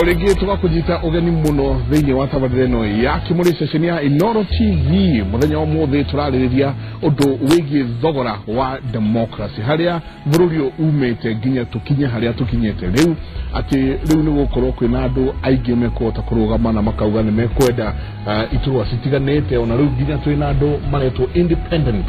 Origi tugakujita ugeni muno thiini wa tabarino ya kimuri session ya Inoro TV muthenya wa muthe turaririria undu wigi thogora wa democracy haria bururio umete ginya tukinye haria tukinyete riu ati riu ni gukorwo kwina andu aingi mekota kurugama na makauga ni mekwenda iturwa citiganete ona riu ginya twina andu maretwo independent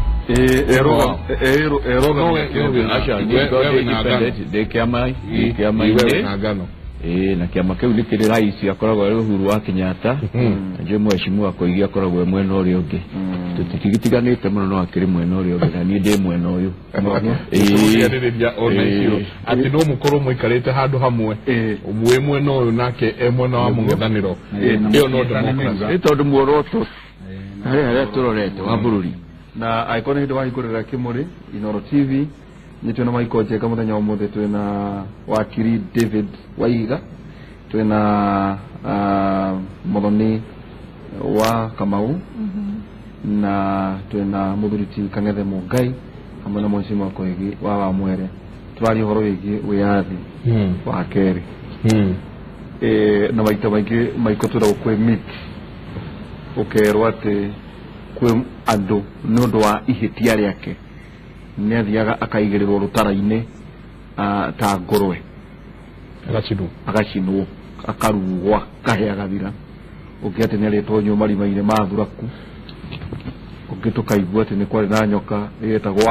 na kiama kiu ni kiri rais akoragwo ari Uhuru wa Kenyatta nje mheshimiwa akoigia akoragwo mwena uri ungi tutigitiganite muno no akiri mwena uri ungi na ni ndi mwena uyu tuyaniriria ona icio ati no mukoro muikarite handu hamwe umwe mwena uyu nake mwena wa mungethaniro iyo no democracy tondu muoroto haria turorete wa bururi na icon hindo wa ikorera kimuri Inoro TV nitwe maiko je kama muthenya umuthe twina wakiri David Waiga twina Muthoni wa Kamau na twina Muthuriti Kangethe Mungai hamwe na mheshimiwa Koigi wa Mwere twari horo wigi wiathi wa keri na maita maingi maiko tura kwe meet ukerwa ati kwe andu nundu wa ihitia riake nethiaga akaigirirwo rutara-ine ta ngorwe agacinwo akarugwa kahea gathira ukiate ni aretwo nyuma marima-ine ma thuraku ukitukaigua ati ni kwari na nyoka yetagwo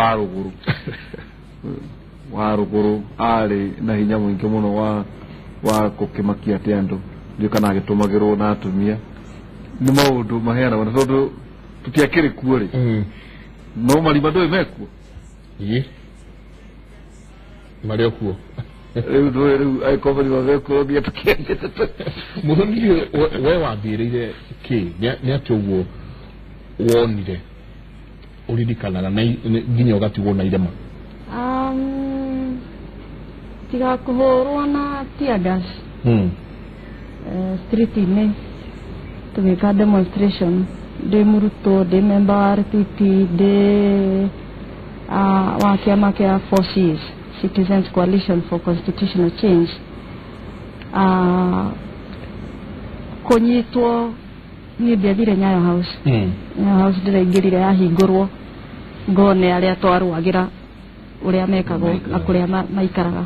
waruguru ari na hinya mwingi muno wa kukimakia ati andu ndio kana agitumagirwo na atumia ni maundu maheana na tondu tutiakiri kuori no marima ndo imekuo Mario kuo riu aikobari wa veko bia tukende muthoni we wambirire ki ni atugwo wonire uririkanaga na ginya ugatigwo na irema tiga kuhurwo na tiagas street-ini tugika demonstration de muruto de member wa RPP de wa kiama kia Forces Citizens Coalition for Constitutional Change konyitwo ni biathire Nyayo House Nyayo House ndiraingirire yahingurwo ngone aria twarwagira uria mekagwo na kuria maikaraga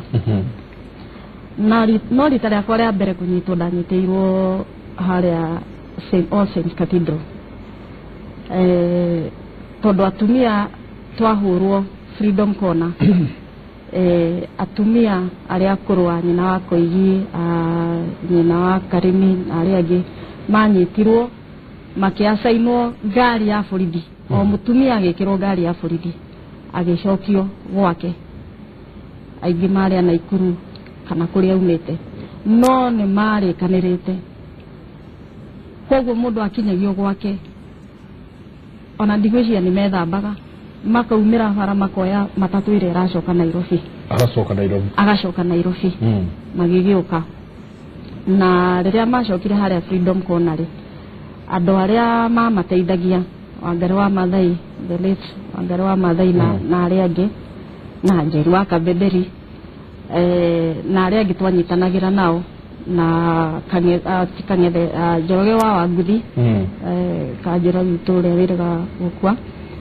no rita riakwa ria mbere kunyitwo ndanyiteirwo haria All Saints Cathedral tondu atumia twahurwo Freedom Corner atumia aria kurwa nyina wa Koigi nyina wa Karimi aria angi manyitirwo makiasainwo ngari ya borithi o mutumia agikirwo ngari ya borithi agicokio gwake aingi mari na Ikuru kana kuria umete no ni mari kanirite koguo mundu akinyagio gwake ona ndigwiciria ni methambaga makaumira bara makoya matatu ire racoka Nairobi agacoka Nairobi magigiuka na riria macokire haria Freedom Corner ri andu aria mamateithagia Wangari wa Maathai the late Wangari wa Maathai na aria angi na Njeri wa Kabenderi na aria angi twanyitanagira nao na Kangethe Njoroge wa Wanguthi kanjira gitu ria wiraga gukua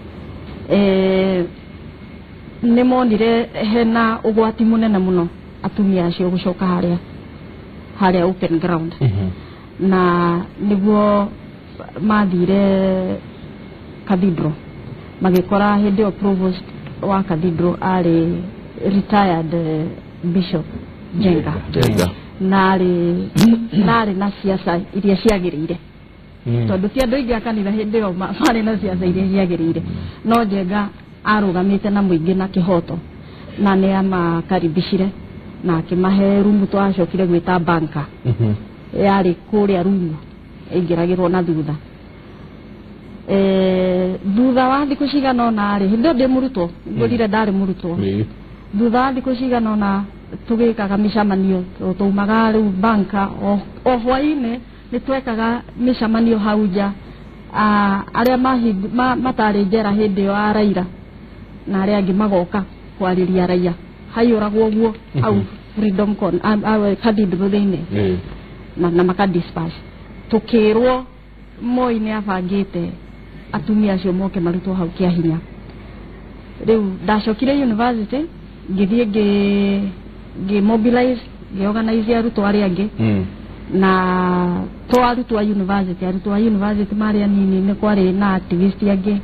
ni monire hena ugwati munene muno atumia acio gucoka haria open ground na niguo mathire Cathedral magikora hindi o provost wa Cathedral ari retired Bishop Jenga nari na siasa iria ciagirire tondu ti andu ingi akanitha hindi o mari na siasa iria ciagirire no Jenga arugamite na muingi na kihoto na ni amakaribishire na akimahe rumu twacokire gwita banka yari kuria rumu ingiragirwo na thutha thutha wa thiku cigana ona ri hindi ndi murutwo ngurire ndari murutwo thutha wa thiku cigana ona tugikaga micamanio tuumaga riu banka o hwaine ni twekaga micamanio hau nja aria matari njera hindi yo Raila na aria angi magoka kwariria raia hayuragwo guo au Freedom Con cathedral thĩinĩ na makadispatch tukirwo Moi nĩ abangĩte atumia acio moke marutwo hau kĩa hinya. Rĩu ndacokire university ngĩthiĩ mobilize ngĩorganize arutwo arĩa angĩ na to arutwo a university marĩa nini nĩ kwarĩ na activist angĩ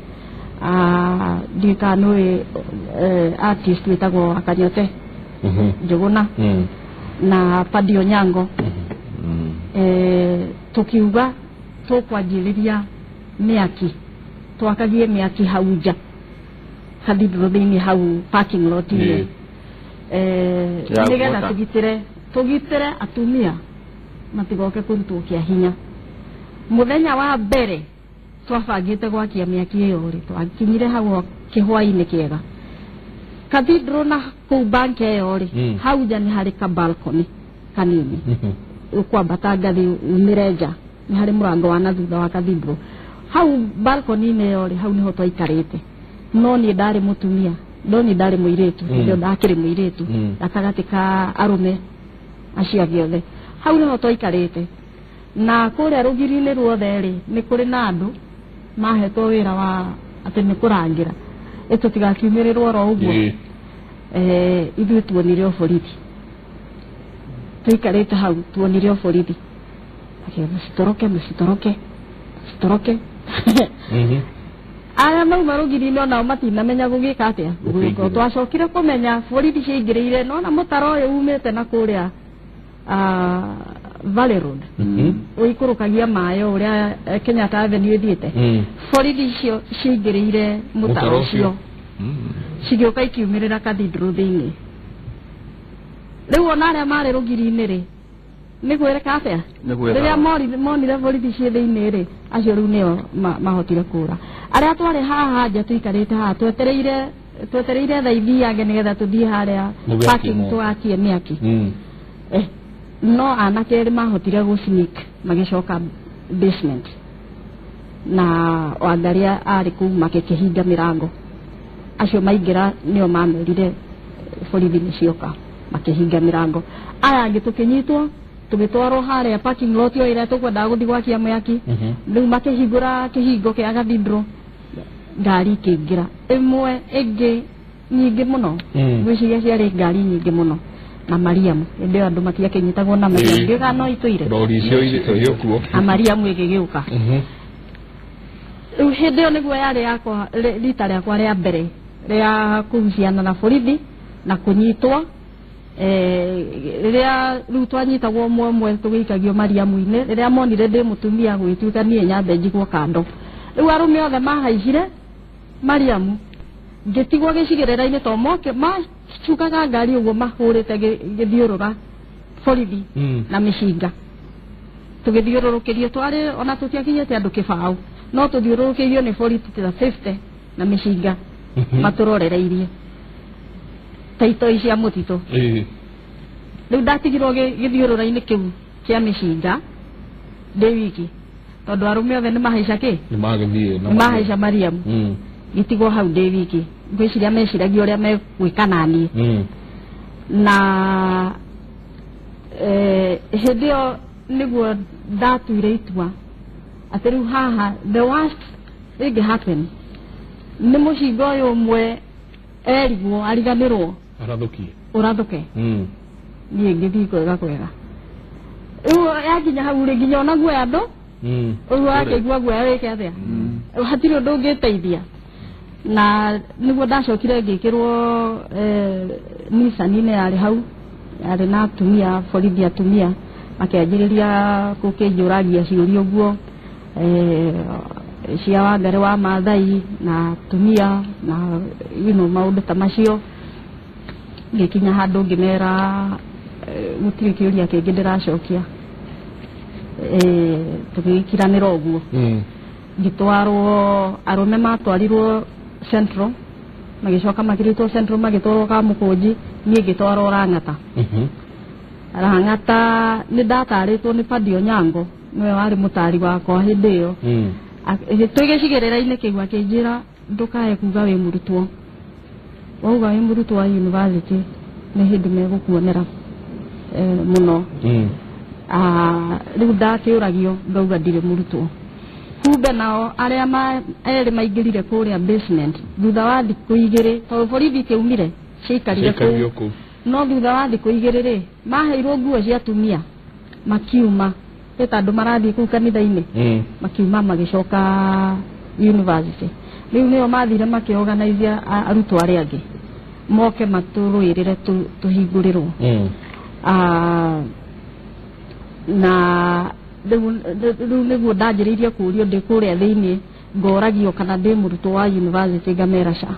ndikanoe artist witagwo Akanyote Njuguna na Paddy Onyango tukiuga tukwanjĩrĩria mĩaki twakagie mĩaki hau nja cathedral thĩinĩ hau parking lot -inĩ nĩgetha tũgitĩre atumia matigoke kũrutwo kĩa hinya. Mũthenya wa mbere twabangĩte gwakia mĩaki ĩyo rĩ twakinyire hau kĩhũa-inĩ kĩega cathedral na kũu bank ĩyo rĩ hau nja nĩ harĩ ka balcony kanini ũkwambata ngathĩ umĩre nja nĩ harĩ mũrango wa na thutha wa cathedral. Hau balcony-inĩ ĩyo rĩ hau nĩho twaikarĩte no niĩ ndarĩ mũtumia ndoni ndarĩ mũirĩtu ndio ndakĩrĩ mũirĩtu gatagatĩ ka arũme acio angĩ othe. Hau nĩho twaikarĩte na kũrĩa rũgiri-inĩ ruothe rĩ nĩ kũrĩ na andũ mahetwo wĩra wa atĩ nĩ kũrangĩra tũtigakiumĩrĩrwo oro ũguo ithuĩ tuonire borithi tũikarĩte hau tuonire borithi mũcitoroke arĩa mauma rũgiri-inĩ onao matinamenya gũgĩka atĩa gũgĩka. Twacokire kũmenya borithi ciaingĩrĩire no na mũtaro ũyũ umĩte na kũrĩa Valley Road ũikũrũkagia maĩ ũrĩa Kenyatta Avenue ĩthiĩte borithi icio ciaingĩrĩire mũtaro ũcio cigĩũka ikiumĩrĩra cathedral thĩinĩ. Rĩu ona arĩa marĩ rũgiri-inĩ rĩ nĩ gwĩrĩka atĩa rĩrĩa monire borithi ciĩ thĩinĩ rĩ acio rĩu nĩo mahotire kũra. Arĩa twarĩ haha nja tũikarĩte haha twetereire thaa ithiange nĩgetha tũthiĩ harĩa parking tũgakie mĩaki no anake erĩ mahotire gũsneak magĩcoka basement na Wangari arĩ kũu makĩhinga mĩrango. Acio maingĩra nĩo mamerire borithi nĩ cioka makĩhinga mĩrango. Aya angĩ tũkĩnyitwo tũgĩtwarwo harĩa parking lot ĩyo ĩrĩa tũkwendaga gũthiĩ gwakia mĩaki. Rĩu makĩhingũra kĩhingo kĩa cathedral ngari ikĩingĩra ĩmwe ĩngĩ nyingĩ mũno ngwĩciria ciarĩ ngari nyingĩ mũno na Mariamu hĩndĩ ĩyo andũ matiakĩnyitagwo na Mariamu ngĩga no itũire rori icio kuo na Mariamu ĩgĩgĩũka. Rĩu hĩndĩ ĩyo nĩguo yarĩ yakwa rita rĩakwa rĩa mbere rĩa kũhuciana na borithi na kũnyitwo rĩrĩa rĩu twanyitagwo ũmwe tũgĩikagio Mariamu-inĩ rĩrĩa monire ndĩ mũtumia gwĩtuĩka niĩ nyambe njigwo kando. Rĩu arũme othe mahaicire Mariamu ngĩtigwo gĩcigĩrĩra-inĩ to moke macukaga ngari ũguo mahũrĩte gĩthiũrũra borithi na mĩcinga tũgĩthiũrũrũkĩrio twarĩ ona tũtiakinyĩte andũ kĩbaũ no tũthiũrũrũkĩirio nĩ borithi ta 50 na mĩcinga matũrorereirie ta itoi cia mũtitũ. Rĩu ndatigirwo gĩthiũrũra-inĩ kĩu kĩa mĩcinga ndĩ wiki tondũ arũme othe nĩ mahaica nĩ mahaica Mariamu gĩtigwo hau ndĩ wiki ngwĩciria meciragia ũrĩa megwĩka naniĩ na hĩndĩ ĩyo nĩguo ndatuire itua atĩ rĩu haha the worst ĩngĩ happen nĩ mũcinga ũyũ ũmwe erigwo ariganĩrwo ũrathũke niĩ ngĩthiĩ kwega rĩu yakinya hau rĩ nginya ona guoya andũ ũguo wakĩigua guoya wĩke atĩa hatirĩ ũndũ ũngĩteithia na nĩguo ndacokire ngĩkĩrwo Nissan-inĩ yarĩ hau yarĩ na atumia borithi atumia makĩanjĩrĩria gũkĩnjũragia ciũria ũguo cia Wangari wa Maathai na atumia na maũndũ ta macio. Ngĩkinya handũ ngĩmera gũtirĩ kĩũria kĩngĩ ndĩracokia tũgĩkiranĩra ũguo ngĩtwarwo arũme matwarirwo Central magĩcoka makĩrĩtwo Central magĩtwarwo Kamũkũnji niĩ ngĩtwarwo Rang'ata. Rang'ata nĩ ndatarĩtwo nĩ Paddy Onyango nĩwe warĩ mũtari wakwa hĩndĩ ĩyo twĩgĩcigĩrĩra-inĩ kĩu akĩnjĩra ndũkae kuga wĩ mũrutwo wauga wĩ mũrutwo wa university nĩ hĩndĩ megũkuonera muno riu ndakiuragio ngauga ndire murutwo kumbe nao aria eri maingirire kuria basement thutha wa thiku igiri to borithi kiumire ciikarire ku no thutha wa thiku igiri ri maheirwo nguo cia tumia makiuma etandu marathi ku kanitha-ini makiuma magicoka university riu nio mathire makiorganize arutwo aria angi moke maturuirire tuhingurirwo na riu niguo ndanjiriirie kurio ndi kuria thiini ngoragio kana ndi murutwo wa university ngamera ca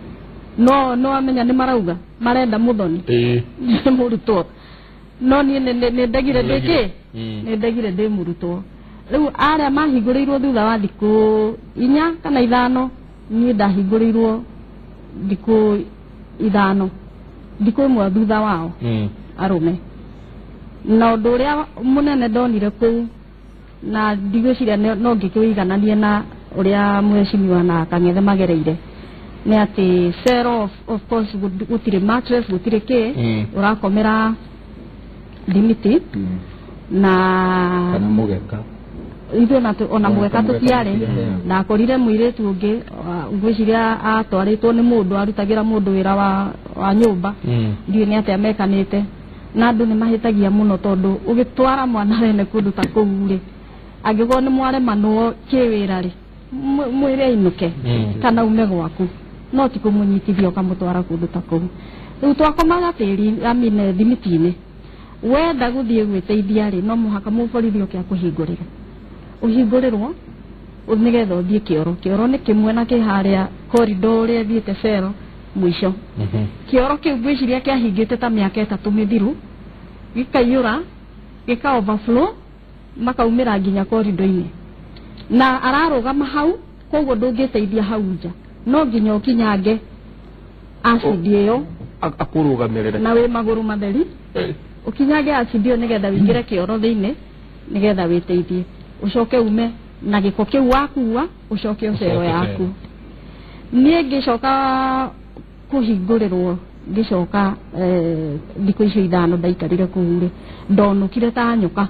no amenya ni marauga marenda muthoni murutwo no ni ndegire ndiki ni ndegire ndi murutwo riu aria mahinguriirwo thutha wa thiku 4 kana 5 ni ndahinguriirwo thiku 5 thiku imwe thutha wao arume na undu uria munene ndonire kuu na ndigwiciria no ngikiwigananie na uria mweshimiwa na Kang'ethe magereire ni ati cell of course gutire mattress gutire ki urakomera limiti na kana mugeka ithu na ona mugeka tutiare na akorire muiretu ungi ngwiciria atwaritwo ni mundu arutagira mundu wira wa nyumba ndio ni ati amekanite na andu ni mahitagia muno tondu ugitwara mwana wene kundu ta kuuri agigo ni mware manuo kiwira ri mwire inuke kana ume gwaku no ti kumunyitithio kamutwara kundu ta kuu riu twakomaga tiri amine thimitini wenda guthie gwiteithia ri no muhaka muborithi okia kuhingurira uhingurirwo nigetha uthie kioro ni kimwe na kiharia corridor ria thiete cero mwisho kioro kiu gwiciria kiahingite ta miaka 3 mithiru gikaiyura gika overflow makaumira nginya corridor-ini na ararugama hau koguo ndungiteithia hau nja no nginya ukinyange acid iyo akurugamirire na we maguru matheri ukinyange acid iyo nigetha wingire kioro thiini nigetha witeithie ucoke ume na giko kiu wakuwa ucoke ucero yaku nie ngicoka kuhingurirwo ngicoka thiku icio 5 ndaikarire kuure ndonukire ta nyoka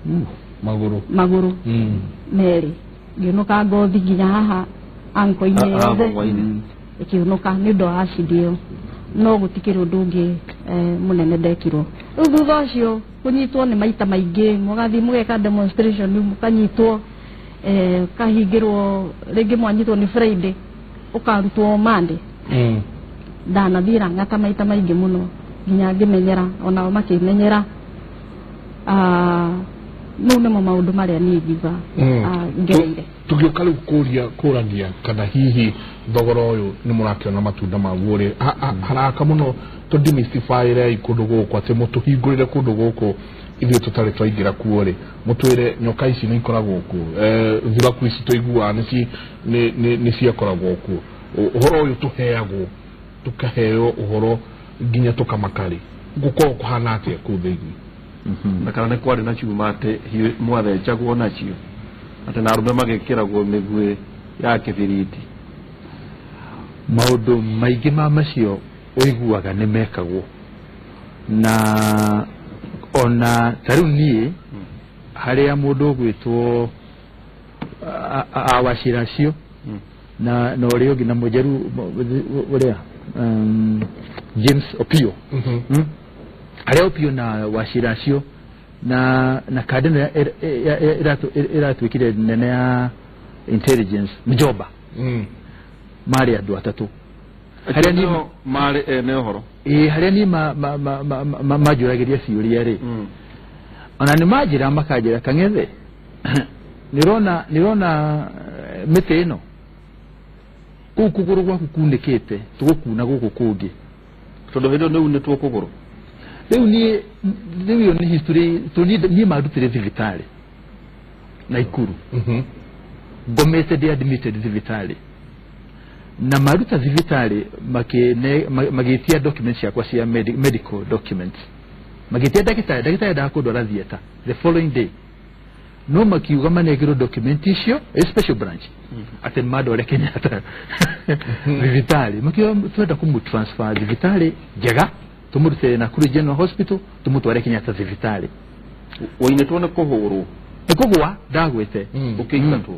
maguru meri ngiunuka ngothi nginya haha anko-ini yothe ikiunuka ni ndo acid iyo no gutikire undu ungi munene ndekirwo riu thutha ucio kunyitwo ni maita maingi mugathi mugeka demonstration mukanyitwo kahingirwo ringi mwanyitwo ni Friday ukarutwo Monday ndanathira ngata maita maingi muno nginya ngimenyera ona makimenyera no nemo maundu maria ni ngiuga ngereire tugioka riu kurania kana hihi thogoro uyu ni murakiona matunda maguo ri haraka muno to demystify ikundu guku ati mutuhingurire kundu guku ithuĩ tutari twaingira kuo ri mutwire nyoka ici ni ikoragwo ku thuraku ici tuigua ni ciakoragwo ku uhoro uyu tuheagwo tukaheo uhoro nginya tukamakari gukorwo kuhana atia ku thĩinĩ na kana nĩ kwarĩ na ciuma atĩ mwathecagwo nacio atĩ na arũme magĩkĩragwo mĩguĩ ya kĩbiriti maũndũ maingĩ ma macio ũiguaga nĩ mekagwo na ona tarĩu niĩ harĩa mũndũ ũgwĩtwo Wachira cio na ũrĩa ũngĩ na mũnjeru ũrĩa James Opio harĩa Opio na Wachira cio na kadena iratuĩkire nene ya intelligence Mjomba marĩ andũ atatũ harĩa ni marĩ ene ũhoro harĩa ni manjũragĩria ciũria rĩ ona nĩ manjĩra makanjĩra Kang'ethe nĩrona mĩtĩ ĩno kũu kũgũrũ gwaku kunĩkĩte tũgũkuna gũkũ kũngĩ tondũ hĩndĩ ĩyo nĩ tũkũgũrũ rĩu iyo nĩ history niĩ mandutire thibitarĩ Naikuru ngomete ndĩ admitted thibitarĩ na maruta thibitarĩ magĩtia documents ciakwa cia medical documents magĩtia ndagĩtarĩ ndakũndwara thieta the following day no makiuga manegĩrwo document icio special branch atĩ mandware Kenyatta thibitarĩ makiuga twenda kũmũtransfer thibitarĩ njega tumurute na kuri General Hospital tumutware Kenyatta Civitari waine tuone kuhuru ekogwa dagwete ukigatu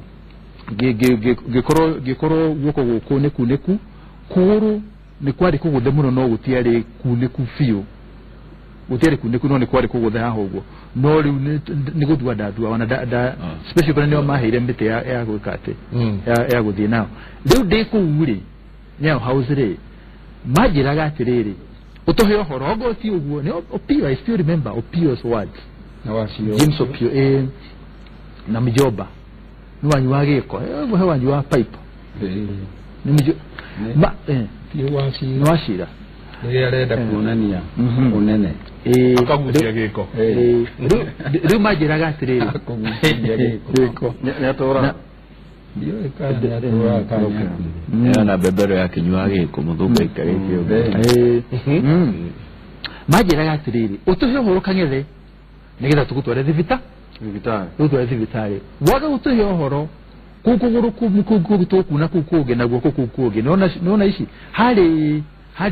gikoro guko gukuneku kuru ni kwari kuguthe muno no gutiari kuneku fiu gutiari kuneku no ni kwari kuguthe haho uguo no riu ni guthua ndathua wana special brand yo mahire mbite ya gwikate ya guthie nao riu ndikuuri nyao house majiraga atiriri utohe ohoro ogoti uguo ni Opio. I still remember Opio's words na wasio James Opio na mijoba ni wanyu wa giko he wanyu wa pipe ni mijo ba ni washira ni arenda kuonania unene akagucia giko riu majiraga atiriri giko ni atora ndio ikana atora kana na bebero ya kinywa giko muthumba ikarite majiraga atiriri utuhe horo kangethe nigetha tugutware thibitari waga utuhe horo kukuguru kugutokuna kukuge na guko kukuge nona ici hari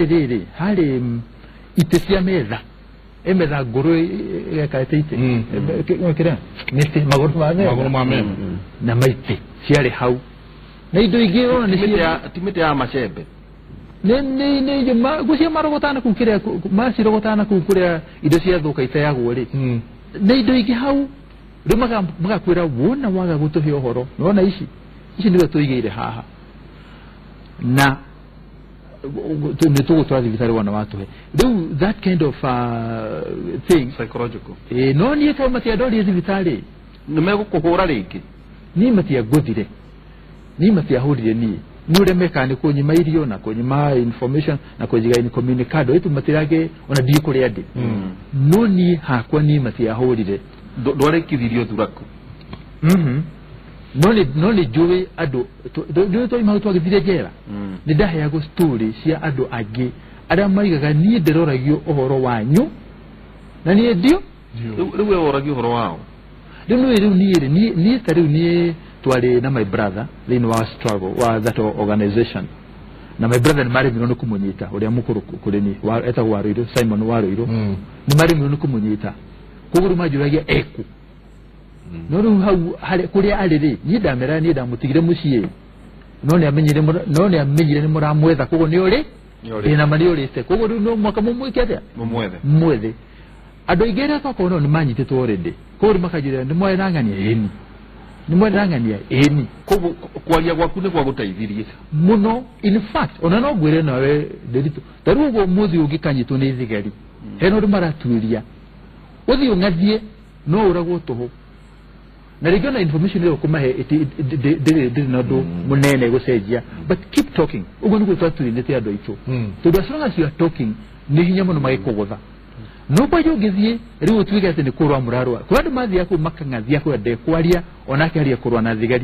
itesia metha emetha nguru yakaite ite kira niste maguru ma metha na maite ciari hau na indo ingi ona ni timite ya macembe ne jema gucia marogotana kukiria masirogotana kukuria indo cia thuka itayagwo ri ne indo ingi hau rimaga magakwira wona waga gutuhe ohoro nona ici niwe tuigire haha na tugutwara thibitari wana watuhe riu that kind of thing psychological no nie kama matiadori thibitari nimegukuhura ringi ni matiaguthire ni matiahurire ni ure mekani kunyima irio na kunyima information na kujiga in communicado itu matirage ona di kuri andi no ni hakwa ni matiahurire ndware kithirio thuraku no ni juwe ado do to ima twagithire jera ni ndaheago story cia ado agi aria maigaga ni nderoragio ohoro wanyu na ni ndio riu oragio ohoro wao riu ni tariu ni twari na my brother in our struggle wa that organization na my brother ni mari mino kumunyita uria mukuru kuri ni eta waruiro Simon waruiro ni mari mino kumunyita kuguru majuragia eku no ru hau kuri ariri ni ndamera ni ndamutigire mucie no ni amenyire ni muramwetha kugo ni uri ina mari urite kugo no mwaka mumwikete mumwethe ando igera kwa kono ni manyititwo already kugo makajira ni mwerangania eni kugo kwaria gwaku ni kwa gutaithirie muno in fact ona no gwire nawe derito tarugo muthi ugikanyitwo ni thigari heno ri maratuiria uthi ungathie no uragwo tuhu na rigona information ile kumahe did not do munene gucenjia but keep talking ugo niguo twaturinete ando itu to as long as you are talking ni hinya muno magikugutha no pa yogithie riu tuige ati ni kurwa murarwa kwa ndu mathi yako makangathia kwa de kwaria onake ari kurwa na thigari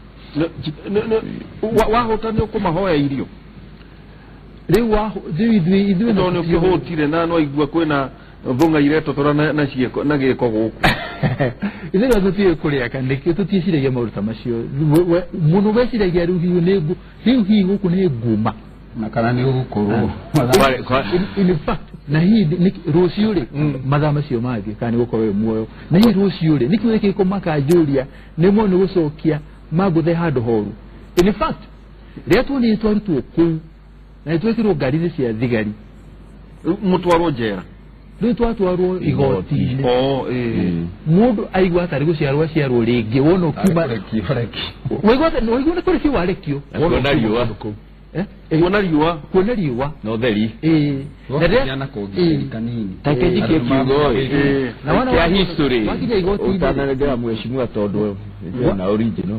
wahotane kumahoya irio riu ithui no ni kuhotire na no igua kwena thunga ireto tora na cieko na giko guku ithui tutie kuria kandi tuticiregia maruta macio muno weciragia riu hi guku ni nguma na kana ni ugukuru in fact na hii ni ruciuri mathaa macio mangĩ kana nĩ gũkorwo wĩ muoyo na hii ruciuri nĩ kiugo kĩrĩkũ makanjũria nĩmo nĩ gũcokia mangũthe handũ horu in fact rĩrĩa tuonire twarutwo kũu na nĩtwekĩrwo ngari-inĩ cia thigari mũtwarwo njera rĩu twatwarwo igoti-inĩ mũndũ aigua atarĩ gũciarwo aciarwo rĩngĩ wona ũkiuma waigua nĩ kũrĩkio warekio kuona riũa kuona riũa no theri na kũngĩ kanini takeji kiugo na wana ya history wakinya igoti-inĩ utanarega mheshimiwa tondu na original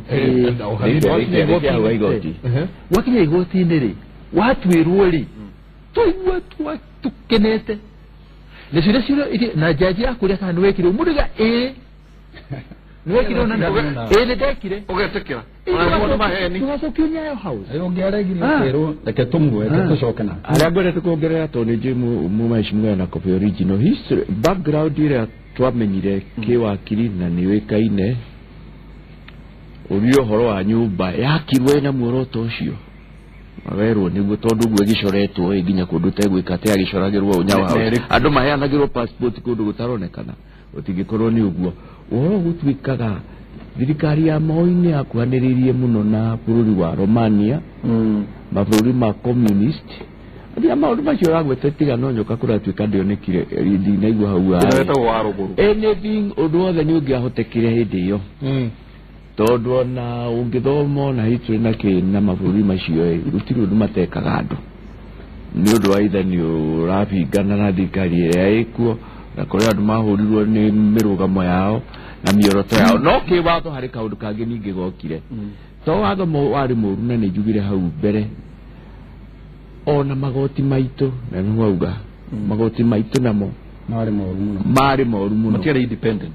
wakinya igoti-inĩ rĩ watuĩrwo rĩ tũigua tukenete na ciũria na jaji akuria kana nĩ wekire mũndũ niwekire ona nĩ ndekire ugetekera tugacokio Nyayo House ũngĩaregire kwĩrwo reke tũmwete tũcoke na arĩa ngwendete kuongerera tondũ nĩ mheshimiwa na copy original history background ĩrĩa twamenyire kĩwakiri na nĩ wĩkaine ũrĩa ũhoro wa nyũmba yakirwo na muoroto ũcio mawerwo niguo tondu guo gicoretwo nginya kundu tegwika te agicoragirwo unyawa andu maheanagirwo passport kundu gutaronekana utingikorwo ni uguo uhoro gutwikaga thirikari ya Moi akuhaniririe muno na bururi wa Romania mabũrũri ma communist adia maundu macio ragwetetiga no nyoka kuratwika ndionekire ndinaigua hau anything undu wothe ni ungiahotekire hindi iyo tondu ona ungithoma na history na na mabũrũri macio gutiri undu matekaga andu ni undu wa ithe ni urabingana na thirikari iria ikuo na kuri andu mahurirwo ni mirugamo yao na mioroto yao no kiwatho hari kaundu kangi ningi gokire to watho wari muru na njugire hau mbere ona magoti maitu na nuauga magoti maitu namo mari moru muno matiari independent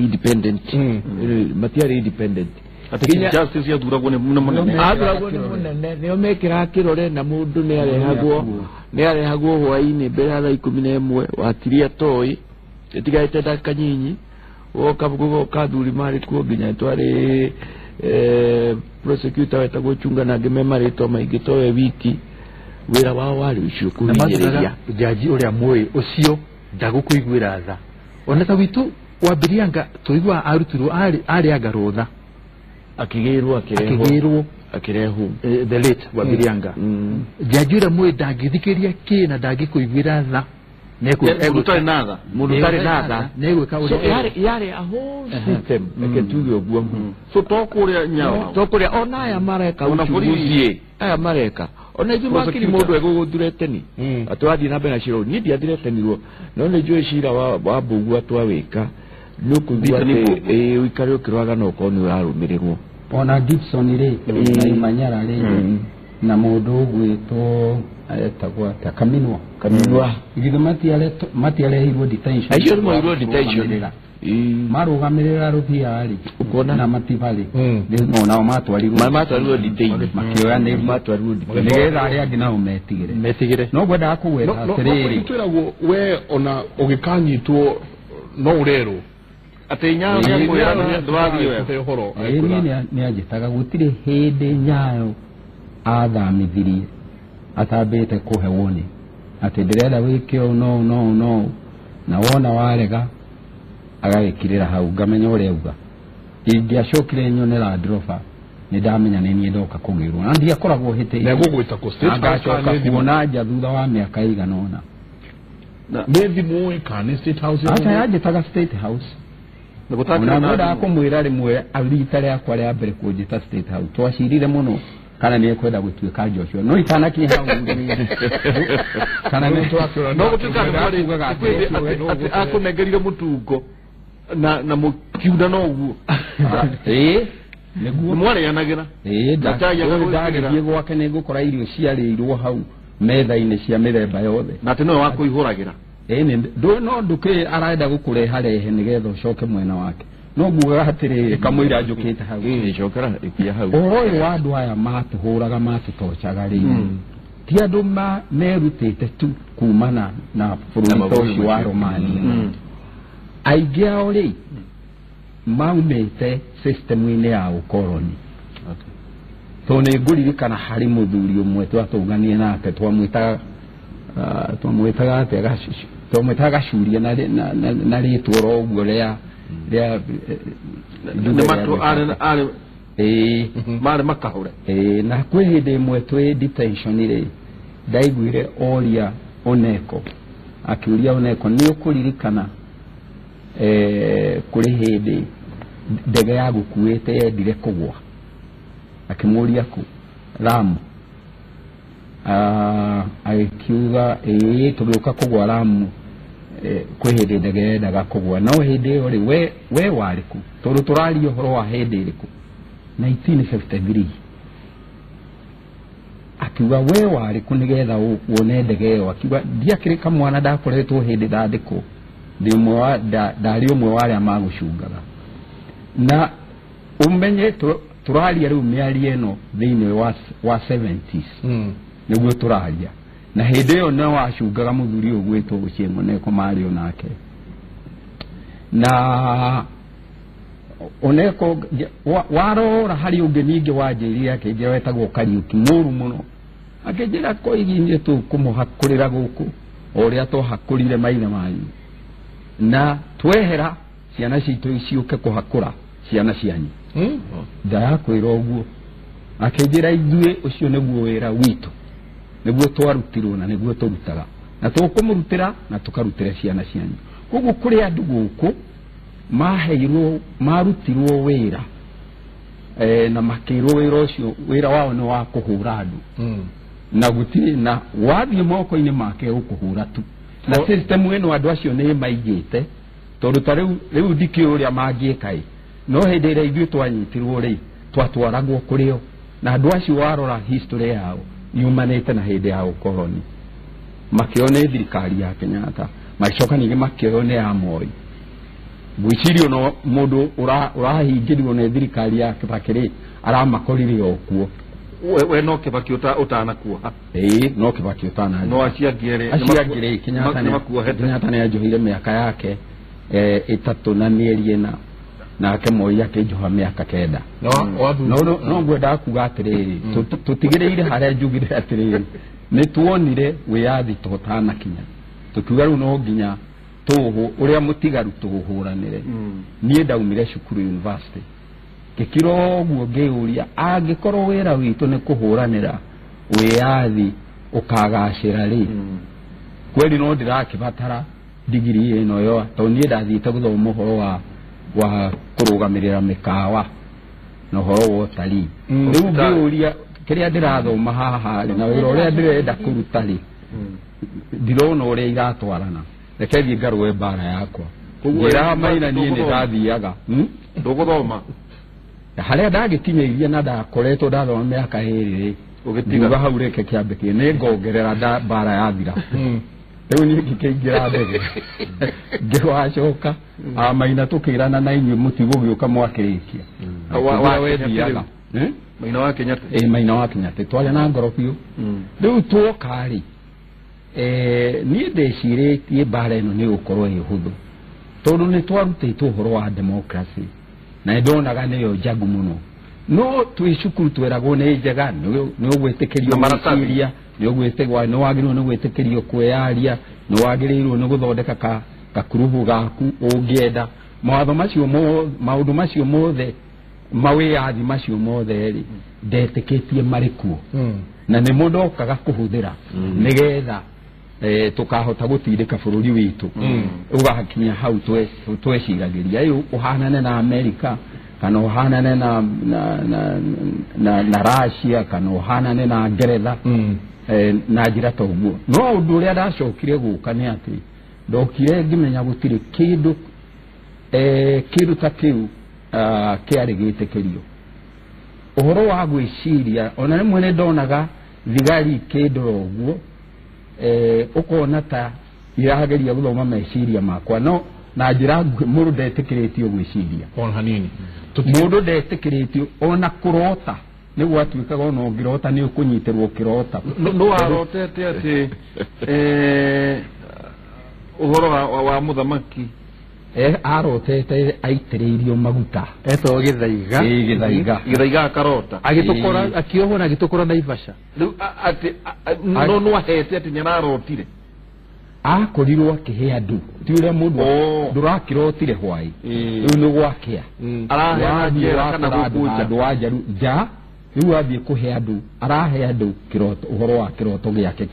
matiari independent ati justice ya duragwo ni muno nio mekira kirore na mundu ni arehagwo hwaini mbere ya 11 watiria toi itigaite daka nyinyi woka bugo kaduri mari kuo ginya twari prosecutor wetagwo chunga na gememari to maigitowe wiki wira wao wari ucio kuhinyiriria jaji uria mwe ucio ndagukuiguira tha oneta witu wambirianga tuigwa arutirwo ari agarotha akigirwo the late wambirianga jaji uria mwe ndangithikiria kina ndangikuiguira tha egutari natha negwika uri yari a whole system eketuge oguo so tokuria nyao tokuria ona ya mareka uchuguzie aya mareka ona izu makiri mundu egugudurete ni atwathi na mbere ciro ni ndiathirete nirwo no ne njue cira wa mbugu atwawika nukuthia wikari ukirwaga no ko ni urarumirirwo ona Gibson ri na Imanyara ri na mundu gwitwo etagwa Kaminwa igithe matiarehirwo detention acio ni moirwo detention marugamirira ruthiari ukona na matibali no nao matwarirwo detention makioya ni matwarirwo detention nigetha ari angi nao metigire no gwenda kuwera atiriri twiragwo we ona ugikanyitwo no urero ate nyayo ya kwera ndwathio horo ni ajitaga gutire hindi nyayo athamithirie atambite kuhe woni ati ndirenda wikio no na wona warega agagikirira hau ngamenya uria uga ingiacokire nyonera drofa ni ndamenya ni ndoka kugirwo na ndia koragwo hite na gugwita ku state agacoka kuona nja thutha wa miaka igana ona na methi muwe kana state house acha yajitaga state house na ngoda kumwira rimwe arita ria kwa ria mbere kunjita state house twacirire muno kana ni kwenda gutwika Joshua no itana ki hau kana ni twakira no gutwika ati akunegerire mutungo na mukiuda no uguo niguo mwari yanagira ndagithie gwake ni gukora irio ciarĩirwo hau metha-inĩ cia mĩthemba yothe na ati no wakuihuragira no nduke arenda gukureha rehe nigetha ucoke mwena wake no nguga hatirĩ kamũira njũkĩte hau icokera ikia hau ũhoro wa andũ aya matũhũraga matũtocaga rĩu ti andũ merutĩte tu kumana na bũrũri ũcio wa Romania aingĩ ao rĩ maumĩte system-inĩ ya ũkoroni to nĩ ngũririkana harĩ mũthuri ũmwe twatũnganie nake twamwĩtaga atĩa Gacuria na rĩtwa ro ũguo rĩa mari makahure na kwĩ hĩndĩ ĩmwe twĩ detention rĩ ndaiguire oria Oneko akiuria Oneko nĩ ũkũririkana kũrĩ hĩndĩ ndege ya gũkuĩte yendire kũgwa akĩmũria kũ Lamu agĩkiuga tũgĩũka kũgwa Lamu kwĩ hĩndĩ ndege yendaga kũgwa no hĩndĩ ĩyo rĩ we warĩ kũ tondũ tũraria ũhoro wa hĩndĩ ĩrĩkũ 1953 akiuga we warĩ kũ nĩgetha wone ndege ĩyo akiuga ndiakĩrĩ kamwana ndakoretwo hĩndĩ ndandĩkwo ndarĩ ũmwe wa arĩa magũcungaga na umenye tũraria rĩu mĩario ĩno thĩinĩ wa 70s nĩguo tũraria na hĩndĩ ĩyo no wacungaga mũthuri ũyũ gwĩtwo Ochieng' Oneko marĩ onake na Oneko warora harĩ ũngĩ ningĩ wanjĩrire akĩnjĩra wetagwo Kariuki mũru mũno ngejera Koigi tu kumuhakurira guku oria to hakurire maithe manyu na twehera ciana citu iciuke kuhakura ciana cianyu ndakwira uguo akejera ithue ucio niguo wira witu niguo twarutirwo na niguo turutaga na tukumurutira na tukarutira ciana cianyu koguo kuri andu guku maheirwo marutirwo wira na makirwo wira ucio wira wao ni wa kuhura andu na gutiri na wathie moko-ini make ukuhura tu na system eno andu acio ni maigite tondu ta riu ndiki uria mangikai no hindi ira ithuĩ twanyitirwo ri twatwaragwo kurio na andu acio warora history yao yumanite na hindi ya ukoloni makione thirikari ya Kenyatta macoka ningi makione ya Moi gwicirio no mundu urahingirio ne thirikari ya Kibaki aramakorire okuo we no Kibaki utanakuoha no Kibaki utana no aciagire Kenyatta ne ajohire miaka yake 3 na mieri na ake Moi yake joha miaka 9 no ngwenda kuga atiriri tutigireire haria njugire atiriri ni tuonire wiyathi totana kinya tukiuga ru no nginya tuhu uria mutigaru tuhuranire nie ndaumire cukuru university kikiro guo ngeuria angikorwo wira witu ni kuhuranira wiyathi ukagacira ri kweli no ndirakibatara degree ino yo to nie ndathite guthoma uhoro wa kurugamirira mikawa no horo wa utalii riu ngeuria kiria ndirathoma haha na wira uria ndirenda kuruta ri ndirona uria iratwarana rekethi ngarwe bara yakwa ngira maina nie ni ndathiaga nduguthoma haria ndagikinyeirie na ndakoretwo ndathoma miaka iri ugitiga hau reke kiambe kie ni ngongerera bara yathira riu ni ngikeingira mbere ngiwacoka maina tukirana na inyuĩ mutigũgĩũka mwakĩrĩkia wa wethiaga maina wa Kenyatta maina wa Kenyatta twale na ngoro biũ rĩu tuoka-rĩ niĩ ndĩcirĩtie mbara ĩno nĩ gũkorwo ĩ hũthũ tondũ nĩ twarutĩtwo ũhoro wa democracy na ndonaga nĩyo njagu mũno no twĩ cukuru tweragwo nĩ njega nĩ ũgwĩtĩkĩrio meciria nĩ ũgwĩtĩkĩrio nĩ wagĩrĩirwo nĩ gwĩtĩkĩrio kwĩyaria nĩ wagĩrĩirwo nĩ gũthondeka gakurubu gaku ũngĩenda maũndũ macio mothe mawĩyathi macio mothe-rĩ ndetĩkĩtie marĩ kuo na nĩ mũndũ okaga kũhũthĩra nĩgetha tukahota gutindika bururi witu ugakinya hau tweciragĩria ĩyo uhanane na America kana uhanane na Russia kana uhanane na Ngeretha na njĩra ta ũguo no ũndũ ũrĩa ndacokire gũka nĩ atĩ ndokire ngimenya gũtirĩ kĩndũ ta kĩu kĩarĩ gĩtĩkĩrio ũhoro wa gwĩciria ona rĩmwe nĩ ndonaga thigari kĩndora ũguo ukona ta irageria guthoma meciria makwa no na njira mundu ndetikĩrĩtio gwĩciria ona hanini mundu ndetikĩrĩtio ona kurota nĩ gwatuĩkaga ona ũngĩrota nĩ ũkũnyitĩrwo kĩrota no warotete atĩ ũhoro wa mũthamaki arotete aitĩrĩirio maguta etwo Gĩthaiga Gĩthaiga akarota agĩtũkora akĩohwo na agĩtũkora Naivasha rĩu atĩ no ahete atĩ nĩararotire akorirwo akĩhe andũ ti ũrĩa mũndũ ndũrakĩrotire hwaĩ rĩu nĩ gwakĩa araheana njĩra kana gũkũnja andũ a nja rĩu athiĩ kũhe andũ arahe andũ kĩroto ũhoro wa kĩroto gĩake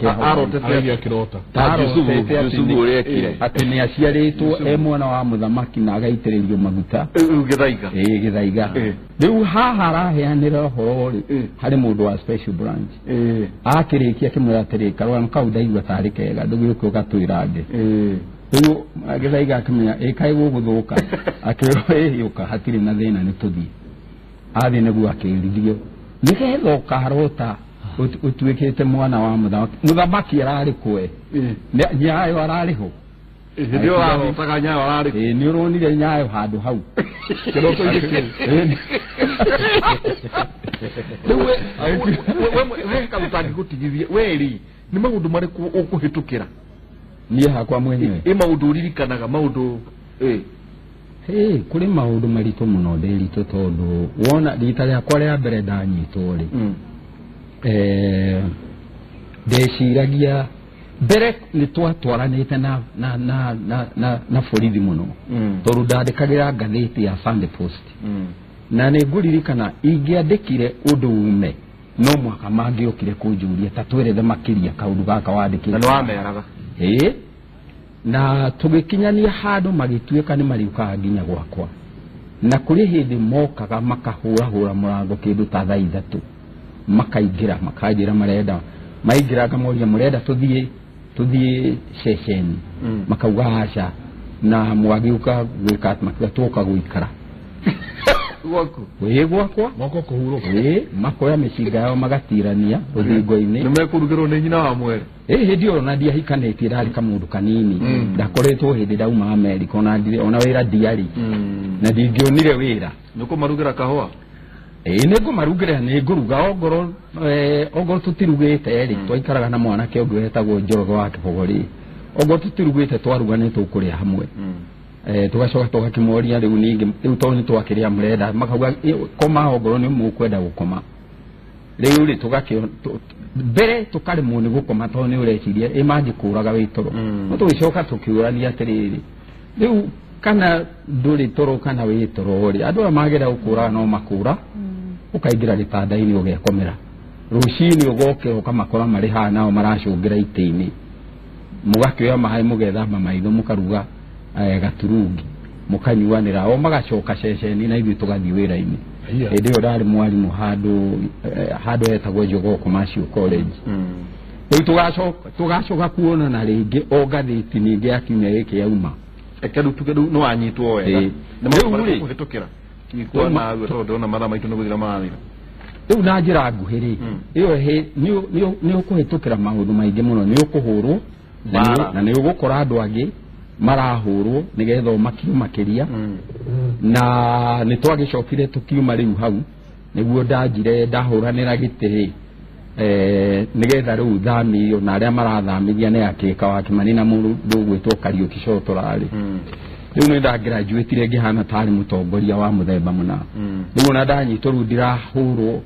atĩ nĩ aciarĩtwo mwana wa mũthamaki na agaitĩrĩrio maguta Gĩthaiga rĩu haha araheanĩra ũhoro harĩ mũndũ wa special branch akĩrĩkia akĩmwĩra atĩrĩ karũgano kau ndaigua tarĩ kega ndũgĩũka ũgatwĩra ndĩ rĩu Gĩthaiga akĩmenya kaĩ gũgũthũka akĩrwo yũka hatirĩ na thĩna nĩ tũthiĩ athiĩ nĩguo akĩririo nĩgetha ũkarota ũtuĩkĩte mwana wa mũthamaki ararĩ kwe Nyayo ararĩ ho ndio warotaga Nyayo ararĩ nĩ ũronire Nyayo handũ hau kĩroko-inĩ kĩu we kamũtangi gũtigithie weri nĩ maũndũ marĩkũ ũkũhĩtũkĩra niĩ hakwa mwenyewe maũndũ ũririkanaga maũndũ kuri maundu maritu muno ndiritu tondu wona rita rĩakwa rĩa mbere ndanyitwo ri ndeciragia mbere nĩ twatwaranĩte na borithi mũno tondũ ndandĩkagĩra ngathĩti ya Sunday Post na nĩ ngũririkana ingĩandĩkire ũndũ ume no mwaka mangĩokire kũnjũria ta twerethe makĩria kaũndũ gaka wandĩkĩte na nĩwameraga na tũgĩkinyania handũ magĩtuĩka nĩ mariũkaga nginya gwakwa na kũrĩ hĩndĩ mokaga makahũrahũra mũrango kĩndũ ta thaa 3 makaingĩra makanjĩra marenda maingĩra ngamoria mũrenda tuthiĩ session makauga aca na mwagiuka gwĩka makiuga tũka gũikara gwakwa moko kũhurũka makoya mĩcinga yao magatirania rũthingo-inĩ nĩmekũrugĩrwo nĩ nyina wa mwere hĩndĩ ĩyo ona ndiahikanĩtie ndarĩ kamũndũ kanini ndakoretwo hĩndĩ ndauma Amerika ona wĩra ndiarĩ na ndingĩonire wĩra nĩũkũmarugĩra kahũa nĩngũmarugĩra nĩngũruga ongorwo tũtirugĩte rĩ twaikaraga na mwanake ũngĩ wetagwo Njoroge wa Kĩbogori ongorwo tũtirugĩte twaruga nĩ tũkũrĩa hamwe tugacoka tugakĩmoria rĩu ningĩ rĩu tondũ nĩ twakĩrĩa mũrenda makauga koma ongorwo nĩ mũkwenda gũkoma rĩu rĩ mbere tũkaremwo nĩ gũkoma tondũ nĩ ũreciria mangĩkũraga wĩ toro no tũgĩcoka tũkĩũrania atĩrĩrĩ rĩu kana ndũrĩ toro kana wĩ toro rĩ andũ arĩa magera gũkũraga no makũra ũkaingĩra gĩtanda-inĩ ũgekomera rũcinĩ ũgokĩra ũkamakora marĩ haha nao maracũngĩra itĩ-inĩ mũgakĩoya maĩ mũgethamba maitho mũkaruga gaturungi mũkanyuanĩra o magacoka ceceni na ithuĩ tũgathiĩ wĩra-inĩ hĩndĩ ĩyo ndarĩ mwarimũ handũ hetagwo Jogoo Commercial College rĩu tũgacoka kuonana rĩngĩ o ngathĩti ningĩ ya kiumia gĩkĩ yauma rĩu nĩ wanyitwo wega nĩmagũbarĩte kũhĩtũkĩra ikuona tondũ na mathaa maitũ nĩgũthira marathira rĩu na njĩra nguhĩ rĩ ĩyo nĩ ũkũhĩtũkĩra maũndũ maingĩ mũno nĩ ũkũhũrwo na nĩ ũgũkora andũ angĩ marahũrwo nĩgetha ũmakio makĩria na nĩ twagĩcokire tũkiuma rĩu hau nĩguo ndanjire ndahũranĩra gĩtĩ nĩgetha rĩu thamio na arĩa marathamithia nĩ akĩka wa Kĩmani na mũndũ ũgwĩtwo Kariuki Cotorarĩ rĩu nĩ ndagraduatire ngĩhana tarĩ mũtongoria wa mũthemba mũna rĩu ona ndanyitwo rĩu ndirahũrwo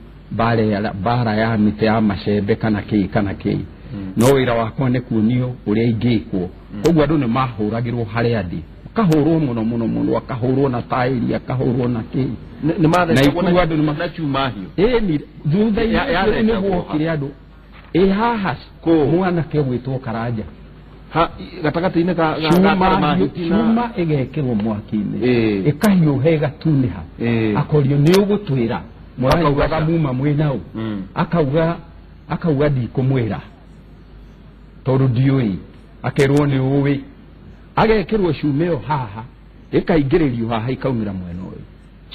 mbara ya mĩtĩ ya macembe kana kĩ no wĩra wakwa nĩ kuonio ũrĩa ingĩkwo koguo andũ nĩ mahũragĩrwo harĩa ndĩ akahũrwo mũno akahũrwo na taĩri akahũrwo na kĩ na chuma hiyo thutha-inĩ nĩguokire andũ haha mwanake ũgwĩtwo Karanja gatagatĩ-inĩ cuma ĩgekĩrwo mwaki-inĩ ĩkahiũha ĩgatunĩha akorio nĩ ũgũtwĩra mũraugaga muma mwĩnaũ akauga ndikũmwĩra tondũ ndiũĩ akerwo nĩ ũĩ agekĩrwo cuma ĩyo haha ĩkaingĩrĩrio haha ikaumĩra mwena ũyũ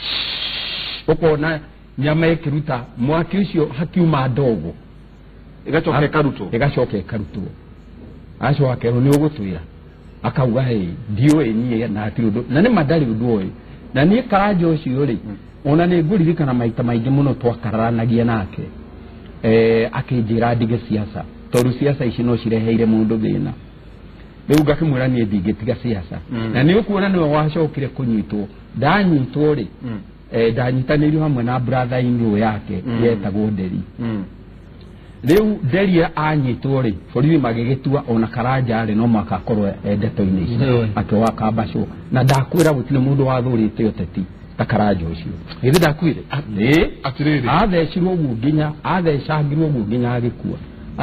ũkona nyama ĩkĩruta mwaki ũcio hakiuma ndogo ĩgacoka ĩkarutwo acoka akerwo nĩ ũgũtwĩra akauga ndiũĩ niĩ na hatirĩ ũndũ na nĩma ndarĩ ũndũ ũyũ na niĩ Karanja ũcio rĩ ona nĩ ngũririkana maita maingĩ mũno twakararanagia nake akĩnjĩra ndige ciaca tondũ ciaca ici no cireheire mũndũ thĩna rĩu ngakĩmwĩra niĩ ndingĩtiga ciaca na nĩ ũkuona nĩwe wacokire kũnyitwo ndanyitwo rĩ ndanyitanĩirio hamwe na brother inĩ yake yetagwo Nderi rĩu Nderi anyitwo rĩ borithi magĩgĩtua ona Karanja rĩ no makakorwo ndeto-inĩ ici akĩoya kambaco na ndakwĩra gũtirĩ mũndũ wathũrĩte ũteti ta Karanja ũcio hĩndĩ ndakwĩre atĩrĩrĩ athecirwo ũguo nginya athecangirwo ũguo nginya agĩkua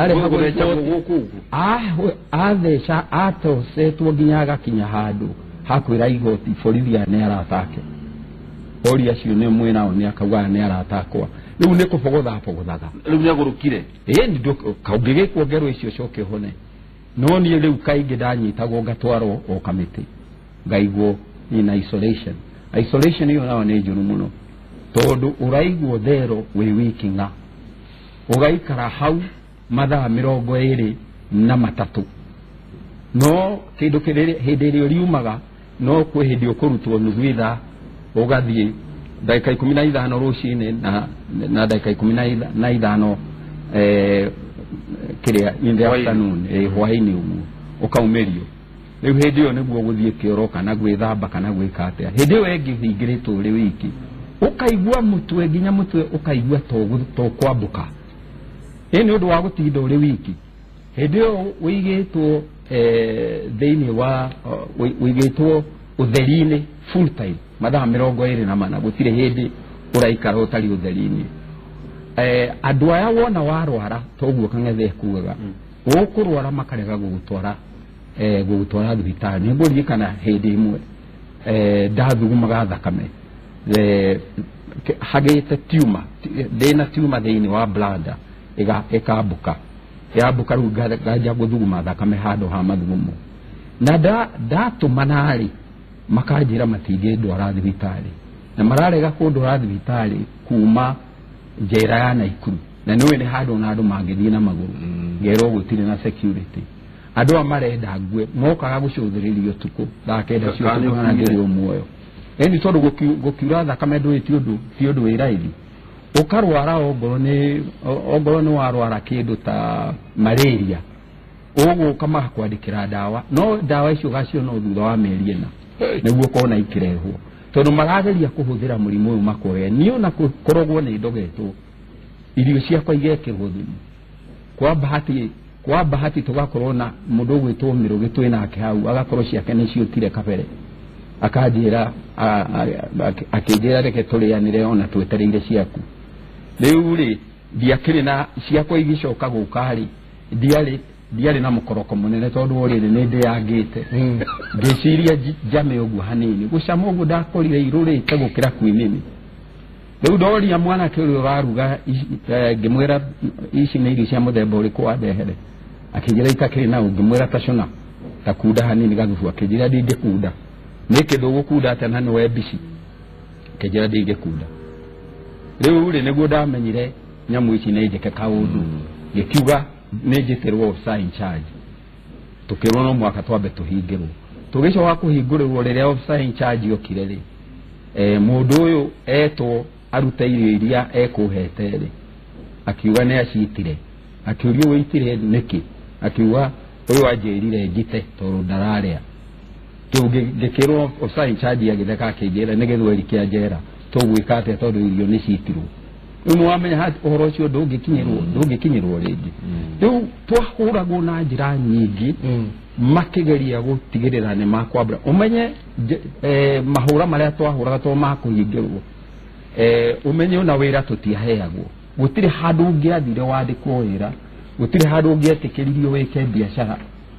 atheca atosetwo nginya agakinya handũ hakwĩra igoti borithi nĩ aratake bori acio nĩ mwĩnao nĩ akauga nĩ aratakwa rĩu nĩ kũbogothaga rĩu nĩ agũrũkire kaũngĩ gĩkwo ngerwo icio coke hone no niĩ rĩu kaingĩ ndanyitagwo ngatwarwo o kamĩtĩ ngaigwo in isolation ĩyo nayo nĩ njũru mũno tondũ ũraigwo thero wĩ wiki ng'a ũgaikara hau mathaa 23 no kĩndũ hĩndĩ ĩrĩa ũriumaga no kwĩ hĩndĩ ũkũrutwo nuthu ithaa ũgathiĩ ndagĩka 15 rũcinĩ na ndagĩka 15 kĩrĩa in the afternoon hwaĩ-inĩ ũguo ũkaumĩrio rĩu hĩndĩ ĩyo nĩguo gũthiĩ kĩoro kana gwĩthamba kana gwĩka atĩa hĩndĩ ĩyo ĩngĩ hingĩrĩtwo ũrĩ wiki ũkaigua mũtwe nginya mũtwe ũkaigua to kwambũka nĩ ũndũ wa gũtinda ũrĩ wiki Hedio wigetwo thini wa wigetwo utherini full time mathaa 24 gutire hindi uraikara utari utherini. Andu aya wona warwara toguo kangethe kugaga ukurwara makarega gugutwara thibitari niguo rikana hindi imwe ndathugumaga thakame hagite tumor ndina tumor thini wa bladder ikabuka yabuka ru gaja guthuguma thakame handu ha mathugumo na ndatumanari makanjira matinge ndwara thibitari na mararega kundwara thibitari kuma njera ya Naikuru na niwe ni handu na andu mangithii na maguru ngero gutire na security andu amarenda ngwe mokaga gucuthiririo tuku ndakenda cio na ngiri umuoyo eni tondu gukiura thakame ndwi ti undu wi raithi ukarwara ongoro ni warwara kindu ta malaria ugu kama kwandikira dawa no dawa icio gacio no thutha wa meri ena niguo kona ikirehwo tondu marageria kuhuthira murimu uyu makoe niyo na korogwo ni ndogetwo irio ciakwa igekirwo thumu kwa bahati tugakorwo na mundu gwitwo Mirugi twinake hau agakorwo ciake ni ciotire kabere akanjira akinjira reke turianire ona twetereire ciaku riu ri ndiakiri na ciakwa igicoka gukari ndiari na mukoroko munene tondu urire ni ndiyangite ngiciria jame ugu hanini gucama ugu ndakorire irurite gukira kwinini riu ndoria mwana kiri uraruga ngimwira ici ni irio cia muthemba uriku wandehere akinjira itakiri na ngimwira tacona takuda hanini gathubu akinjira ndingikunda ni kindu gukunda atana ni webici akinjira ndingikunda riu ri niguo ndamenyire nyamu ici ni njike kaundu gikiuga ni njiterwo officer in charge tukirwo no mwaka twambe tuhingirwo tugicoka kuhingurwo riria officer in charge okire ri mundu uyu etwo arute irio iria ekuhete ri akiuga ni acitire akiurio witire niki akiuga uyu anjirire njite tondu ndararia ngikirwo officer in charge agitheka akinjira ni githweri kia njera tugwika atia tondu irio ni citirwo umu wamenya hati uhoro ucio ndungikinyirwo ringi riu twahuragwo na njira nyingi makigeria gutigirira ni makwambura umenye mahura maria twahuraga to makuhingirwo umenye una wira tutiaheagwo gutire handu ungiathire wandikwo wira gutire handu ungiatikiririo wike biashara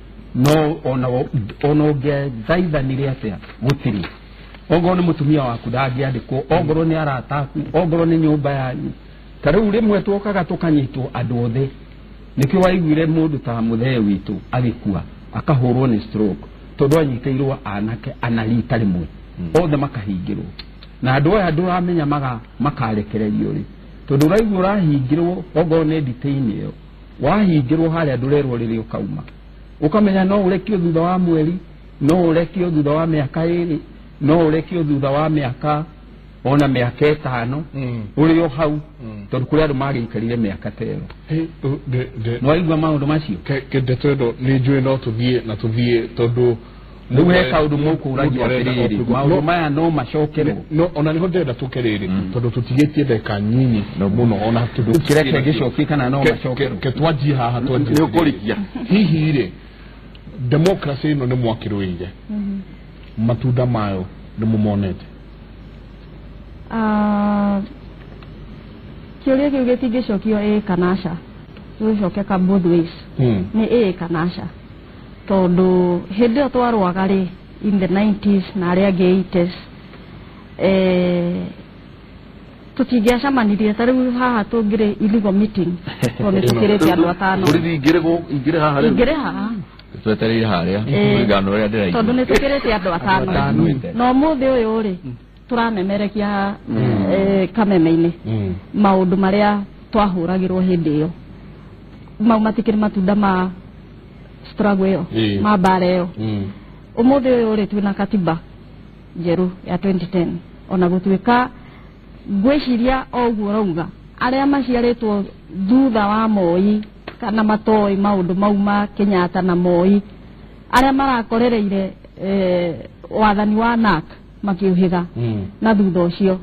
no ona ungiathaithanire atia gutire ongoro ni mutumia waku ndangiandikwo ongoro ni arataku ongoro ni nyumba yanyu tariu rimwe twokaga tukanyitwo andu othe nikio waiguire mundu ta muthee witu agikua akahurwo ni stroke tondu anyiteirwo anake analita rimwe othe makahingirwo na andu aya nduramenya makarekererio ri tondu raigua urahingirwo ongoro ni detain iyo wahingirwo haria ndurerwo riri ukauma ukamenya no urekio thutha wa mweri no urekio thutha wa miaka iri no urekio thutha wa miaka ona miaka 5 uri yo hau tondu kuri andu magiikarire miaka 10 no aigua maundu macio kende tondu ni njui no tuthie tondu riu he kaundu mukuragia atiriri maundu maya no macokerwo no ona niho ndenda tukerere tondu tutigetie ndeka nyinyi no muno ona tundu kireke gicoki kana no macokerwo ke twanji haha twanji ni ukurikia hihi ri democracy no ni mwakirwire matunda mayo ni mumonete kiuria kiu gitingicokio kanasha tucokeka both ways ni kanasha tondu hindi yo twarwaga ri in the 90s na aria angi 80s tutingiacamanirie tariu haha tungire illegal meeting tondu tukirite andu atano ingire haha twetereire haria ngano ria ndiraigua tondu ni tukirite andu atano no muthi uyu ri turamemerekia kameme-ini maundu maria twahuragirwo hindi iyo mau matikiri matunda ma struggle iyo ma bara iyo umuthi uyu ri twina katiba njeru ya 2010 ona gutwika gwiciria oguo rauga aria maciaritwo thutha wa Moi kana matoi maundu mau ma Kenyatta na Moi aria marakorereire wathani wa NARC makiuhiga na thutha ucio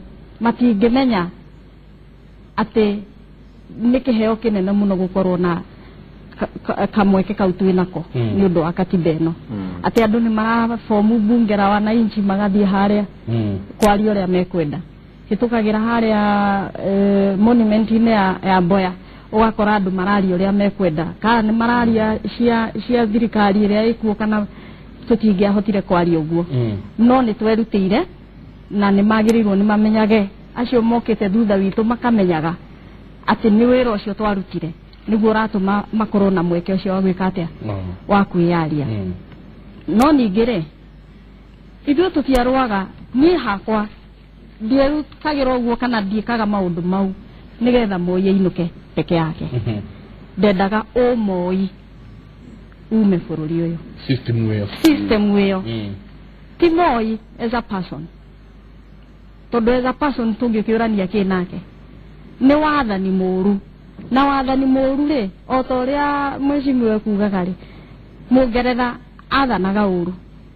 matingimenya ati ni kiheo kinene muno gukorwo na kamweke kau twinako ni undu wa katiba ino ati andu ni marafomu bunge la wananchi magathie haria kwari uria mekwenda hitukagira haria monument-ini ya Boya ugakora andu marari uria mekwenda kana ni mararia cia thirikari iria ikuo kana tutingiahotire kwari uguo no ni twerutire na ni magirirwo ni mamenyage acio mokite thutha witu makamenyaga ati ni wira ucio twarutire niguo uratuma makorwo na mweke ucio wa gwika atia wa kwiyaria no ningire ithuĩ tutiarwaga ni hakwa ndierutagira uguo kana ndiekaga maundu mau nigetha Moi ainuke peke yake ndendaga Moi ume bururi uyu system weyo ti Moi as a person tondu as a person tungikiurania kinake ni wathani muru na wathani muru ri o ta uria mwecimiwe kugaga ri Mungeretha athanaga uru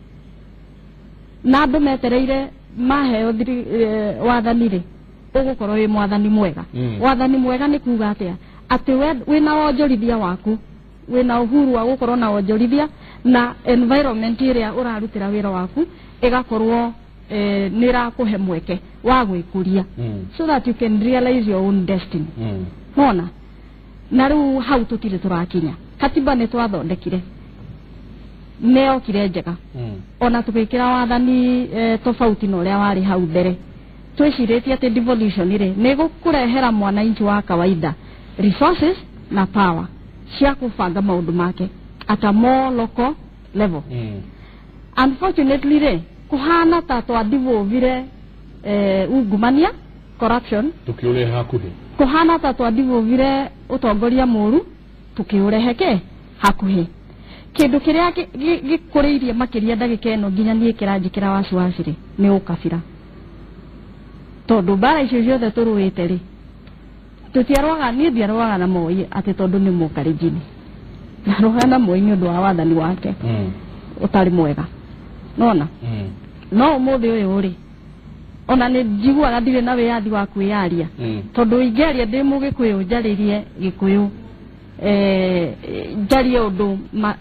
na andu metereire maheo wathani ri ugukorwo wi mwathani mwega wathani mwega ni kuga atia ati wina wonjorithia waku wina uhuru wa gukorwo na wonjorithia na environment iria urarutira wira waku igakorwo nirakuhe mweke wa gwikuria so that you can realize your own destiny nona na riu hau tutire turakinya katiba ni twathondekire neo kire njega ona tugikira wathani tofauti no ria wari hau mbere twiciritie ati devolution ri ni gukurehera mwananchi wa kawaida resources na power cia kubanga maundu make at a more local level unfortunately ri kuhana ta twadivovire ungumania corruption tukiurehe hakuhi kuhana ta twadivovire utongoria muru tukiureheke hakuhi kindu kiria gikuriirie makiria ndagika ino nginya nie kiranjikira wasiwasi ri ni ukabira tondu bara icio ciothe turuite ri tutiarwaga ni ndiarwaga na Moi ati tondu ni mukarijini narwaga na Moi ni undu wa wathani wake utari mwega nona no muthi uyu ri ona ni njiguaga ndire na wiyathi wa kwiyaria tondu ingiaria ndi mugikuyu njaririe gikuyu njarie undu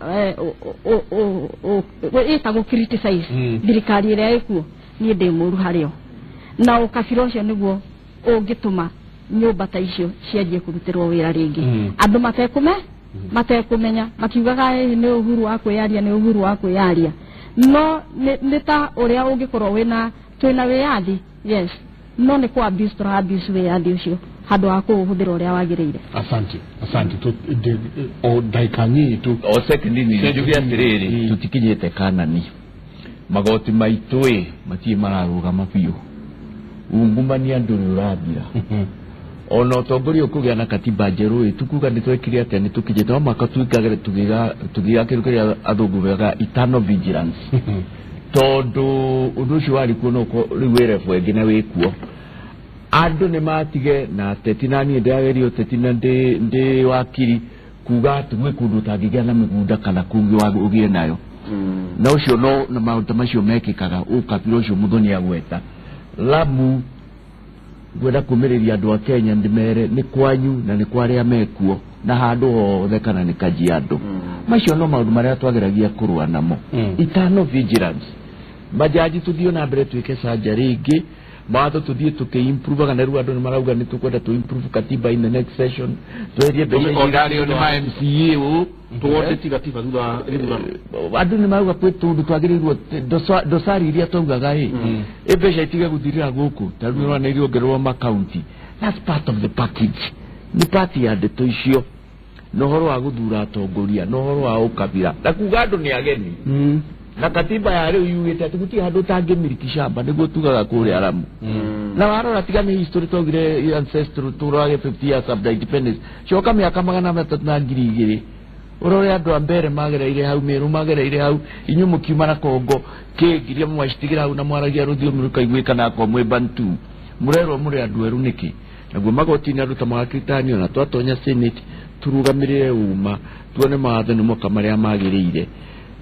itagwo criticize thirikari iria ikuo ni ndi muru hario na ukabira ucio niguo ungituma nyumba ta icio cianjie kurutirwo wira ringi andu matekumenya makiugaga ni uhuru wa kwiyaria ni uhuru wa kwiyaria no ni ta uria ungikorwo wina twina wiyathi yes no ni kwa abuse to abuse wiyathi ucio handu wa kuhuthira uria wagiriire asante tu o daikani tu o second ni njugia atiriri tutikinyite kanani magoti maitwe matie mararugama biu ungumania nduri urabira ona utongoria ukugia na katiba njeru tukuga nitwekire atia nitukijite wa maka twikagire tugiga kirukiria athungu wega eternal vigilance tondu undu ucio wari kuo nuko riwere bwengi na wikuo andu ni matige na tetinani ndagerio tetina ndi wakiri kuga tugwe kundu tangigia na migunda kana kungi wa ugie nayo na ucio no na maundu macio mekikaga ukabira ucio muthoni agweta Lamu gwenda kumiriria andu a Kenya ndimere ni kwanyu na ni kwaria mekuo na handu hothe kana ni Kajiado macio no maundu maria twageragia kurua namo eternal vigilance majaji tuthio na mbere twike sajari ingi mato tuthie tukiimprove kana riu andu ni marauga ni tukwenda to improve katiba in the next session twerie mbele ondario ni ma MCA u tuote tigatiba thutha andu ni marauga kwetu ndu twagirirwo dosari iria twaugaga ebesha itiga guthirira guku tarumira na irio ngerwo ma county that's part of the package ni part ya ndeto icio no horo wa guthura atongoria no horo wa ukabira na kuga andu ni ageni na katiba ya leo yugete tuguti handu tangimiriki shamba niguo tugaga kure Lamu na warora tigane history togire ancestral turage 50 years of independence shoka miaka magana matatu na ngiri igiri urore andu ambere magereire hau meru magereire hau inyu mukiuma na Kongo kingiria mwashitigira hau na mwaragia ruthio muruka igwika na ko mwe bantu murero muri andu eru niki naguo magoti na ruta makritanio na twatonya senate turugamirire uma tuone maathani moka maria magiriire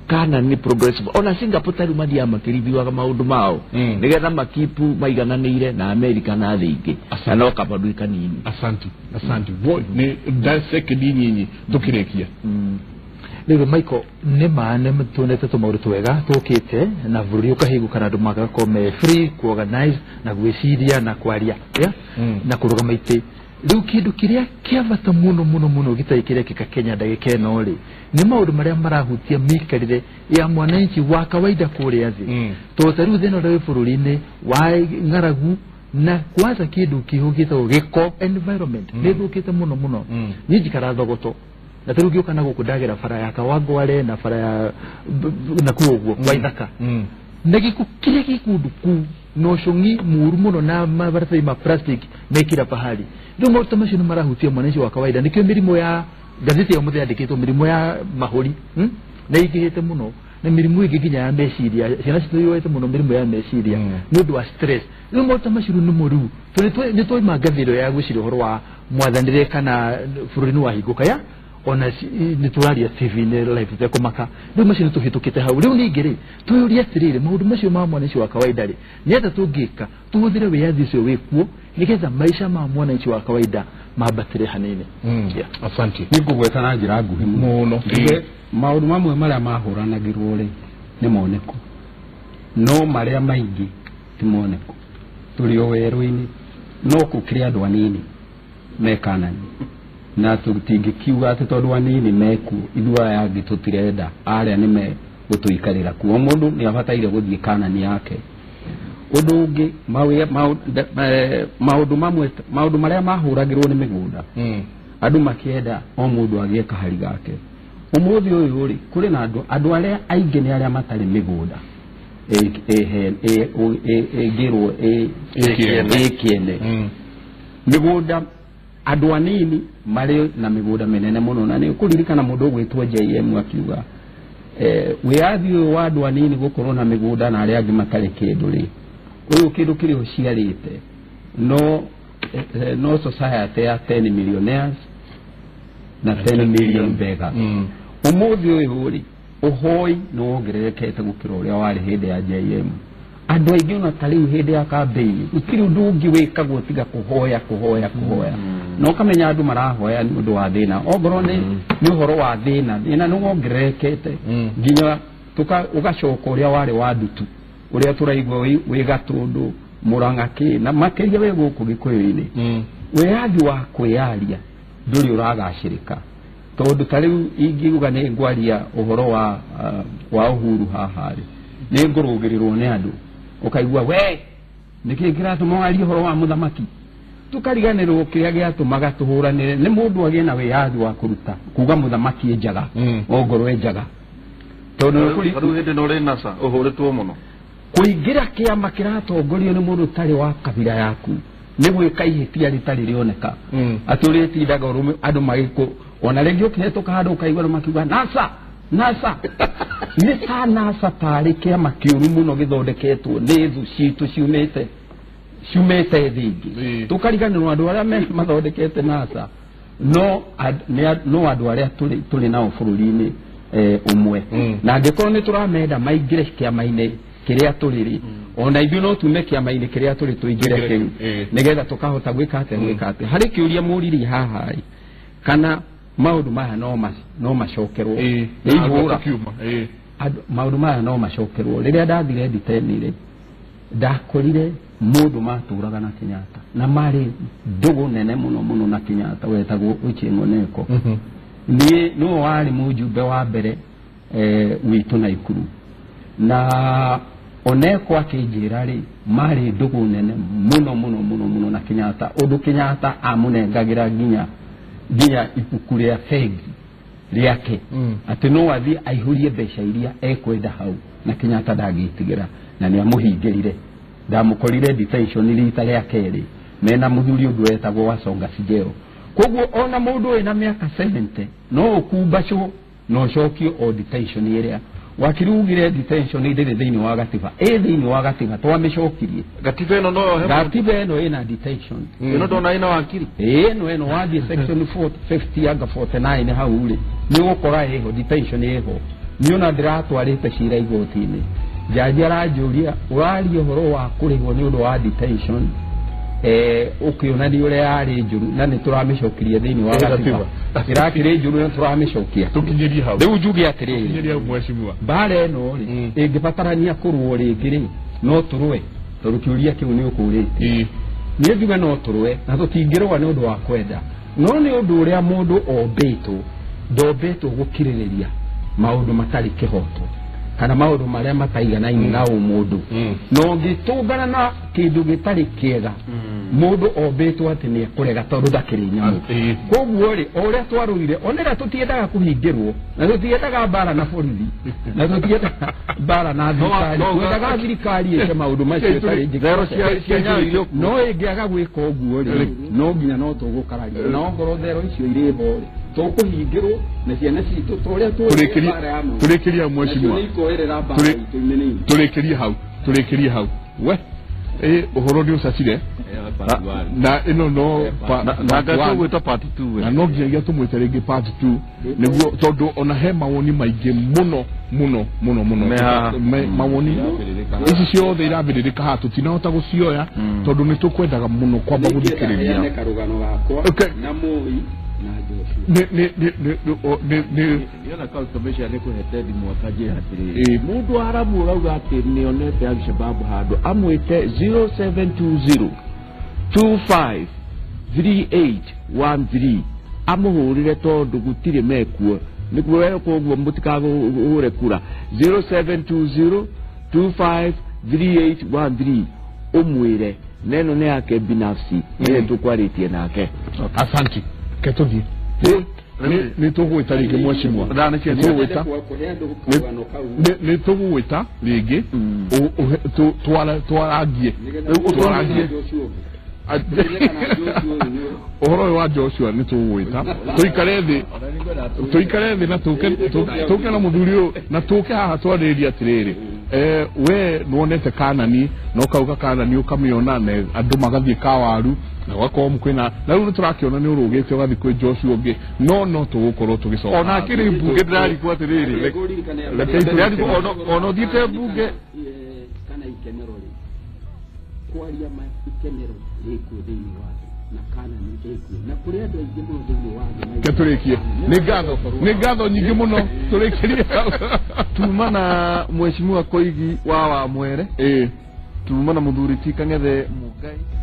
kana ni progressive ona Singapore tari madia makirithiwa maundu mao nigetha makipu maigananire na America na thingi no kabadu kanini. Asante boy ni dissect nyinyi tukirekia Lego Michael ne maane mtunete to mauru twega tukite na bururi ukahigu kana ndu magakome free ku organize na gwiciria na kwaria na kurugama ite riu kindu kiria kiavata muno gitaikire kika Kenya ndagike no ri ni maundu maria marahutia mikarire ya mwananchi wa kawaida kuria thi to taru theno ri bururi-ini wa ngaragu na kwanza kindu kihugite giko environment ni thukite muno ni jikara thogoto na taru gioka na gukudagira fara ya Kawangware na fara ya na kuogwo kwa ithaka na giku kire gikundu ku no shongi muru muno na mabarata ma plastic mekira pahali ndio mauta mashino marahutia mwananchi wa kawaida nikio mirimo ya gazeti ya muthe yandikitwo mirimo ya mahuri na igihite muno na mirimo igiginya ya meciria ciana cituyete muno mirimo ya meciria ni undu wa stress ndio mauta mashino ni muru ni toi magathiro ya gwicira horo wa mwathanire kana furuni wa higuka ya ona ni turaria TV ne live te komaka ndio mashino tuhitukite hau riu ni ngiri tuyuria atirire maundu macio ma mwananchi wa kawaida ri nienda tungika tuhuthire wiyathi cio wikuo nigetha maisha ma mwananchi wa kawaida mabatire hanini. Asante nikugweta na njira nguhi muno maundu mamwe maria mahuranagirwo ri ni moneko no maria maingi ti moneko turi o weru-ini no kukiri andu anini mekanani na tutingikiuga ati tondu anini meku ithua yangi tutirenda aria nime gutuikarira kuo mundu ni abataire guthie kanani yake undu ungi maundu maria mahuragirwo ni migunda andu makienda o mundu agie kahari gake umuthi uyu ri kuri na andu aria aingi ni aria matari migunda girwo kiene migunda andu anini mari na migunda menene muno na ni kuririkana mundu gwitwo JM akiuga wiathi wa andu anini gukorwo na migunda na aria angi matari kindu ri uyu kindu kiri uciarite no society ya 10 millionaires na 10 million beggars umuthi uyu ri uhoi no wongererekete gukira uria wari hindi ya JM andu aingi ona tariu hindi ya campaign ukiri undu ungi wikagwo tiga kuhoya no kamenya andu marahoya ni undu wa thina ogoro ni uhoro wa thina no wongererekete nginya ugacoka uria wari wa ndutu uria turaigwa wi gatundu murangaki na makiria we guku gikuyu-ini wiathi wa kwiaria nduri uragacirika tondu tariu ingiuga ni ngwaria uhoro wa uhuru hahari ni ngurugirirwo ni andu ukaigua we niki ngiratuma warie uhoro wa muthamaki tukariganirwo kiria giatumaga tuhuranire ni mundu agie na wiathi wa kuruta kuga muthamaki njaga ogoro njaga tondu kuri hindi no ri nasa uhuritwo muno kuingira kiama kiratongorio ni mundu tari wa kabila yaku ni gwika ihitia ritari rioneka aturiti ndaga urume andu magiko ona rĩngĩ ũkĩhetũka handũ ũkaigua makiuga NASA nĩ ta NASA tarĩ kĩama kĩũru mũno gĩthondeketwo nĩ thũ citũ ciumĩte thĩ ingĩ tũkariganĩrwo andũ arĩa mathondekete NASA no andũ arĩa tũrĩ nao bũrũri-inĩ ũmwe na angĩkorwo nĩ tũramenda maingĩre kĩama-inĩ kĩrĩa tũrĩ ona ithuĩ no tume kĩama-inĩ kĩrĩa tũrĩ tũingĩre kĩu nĩgetha tũkahota gwĩka atĩa harĩ kĩũria mũriri haha kana maundu maya no macokerwo maundu maya no macokerwo riria ndathire nditenire ndakorire mundu maturaga na Kenyatta na mari ndugu nene muno na Kenyatta wetagwo Ochieng' Oneko ni no wari mujumbe wa mbere witu na Ikuru na Oneko akinjira ri mari ndugu nene muno na Kenyatta undu Kenyatta amunengagira nginya ibuku ria fegi riake ati no wathi aihurie mbeca iria ekwenda hau na Kenyatta ndagitigira na ni amuhingirire ndamukorire detention rita ria keri mena muthuri undu wetagwo Wasonga Sigero koguo ona mundu wina miaka 70 no ukumbacwo no cokio o detention iria wakirugire detention ndire thiini wa gatiba thiini wa gatiba twamicokirie gatiba eno no gatiba eno ina detention eno ndona ina wakiri eno wathi section 50 anga 49 hau ri ni gukora eho detention eho niona ndiratwarite cira igoti-ini jaji aranjuria uraria uhoro wa kurihwo ni undu wa detention ukiona ni uria yari njuru na ni turamicokirie thiini wa gatiba irakire njuru na turamicokia tukinyirie hau riu njuge atiriri tukinyirie mheshimiwa mbara ino ri ingibatarania kurwo ringi ri no turwe turukiuria kiu ni ukurite ni njuge no turwe na tutingirwa ni undu wa kwenda no ni undu uria mundu ndombetwo gukiririria maundu matari kihoto kana maundu maria mataiganaine na umundu no ngitungana na kindu gitari kiega mundu ombetwo ati ni kurega tondu ndakiri nyamu koguo ri uria twaruire onera tutiendaga kuhingirwo na tutiendaga mbara na borithi na tutiendaga mbara na thirikari twendaga thirikari ike maundu macio tari njigero cia no ingiaga gwika uguo ri no nginya no tugukaragia na ongoro thero icio iri ho ri tukuhingirwo na ciana citu turia turekeria mheshimiwa turekerie hau we uhoro ndio sacire na ino no na gatugwita part 2 na no nginya tumwite ringi part 2 niguo tondu ona he mawoni maingi muno mawoni ici ciothe irambirika ha tutinahota gucioya tondu ni tukwendaga muno kwamba guthikiriria na moi yona confirmation ni kuhete mwaka je hatiri mundu arabu urauga ati nionete Al-Shabaab handu amwite 0720 253813 amuhurire tondu gutire mekuo niguo wewe koguo mutikahure kura 0720 253813 umwire neno ne yake binafsi ile tukwaritie nake asante ketuthi ni tugwita ringi mheshimiwa ni tugwita ringi twarangie uhoro wa Joshua ni tugwita tuikare thi na tuke na muthuri na tuke haha twariria atiriri we nuonete Kanani no kauga Kanani ukamiona na andu magathie kawaru na wako mkwina na riu turakiona ni urugite ugathi kwi Joshua ungi no tugukorwo tugicoka ona kiri bunge ndirari kwa atiriri ono dite bunge kana ikenero ri kwaria ma ikenero riko thiini wake na Kanani riko na kuri andu aingi muno thiini wake keturikie ni ngatho nyingi muno turikirie tumana mheshimiwa Koigi wa Mwere tumana muthuri ti Kang'ethe Mugai